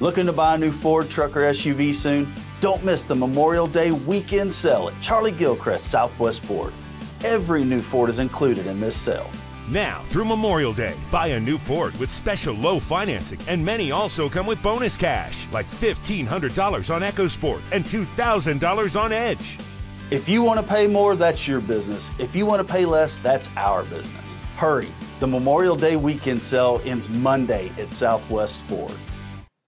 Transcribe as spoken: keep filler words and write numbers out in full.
Looking to buy a new Ford truck or S U V soon? Don't miss the Memorial Day weekend sale at Charlie Gilchrist Southwest Ford. Every new Ford is included in this sale. Now, through Memorial Day, buy a new Ford with special low financing, and many also come with bonus cash, like fifteen hundred dollars on EcoSport and two thousand dollars on Edge. If you want to pay more, that's your business. If you want to pay less, that's our business. Hurry, the Memorial Day weekend sale ends Monday at Southwest Ford.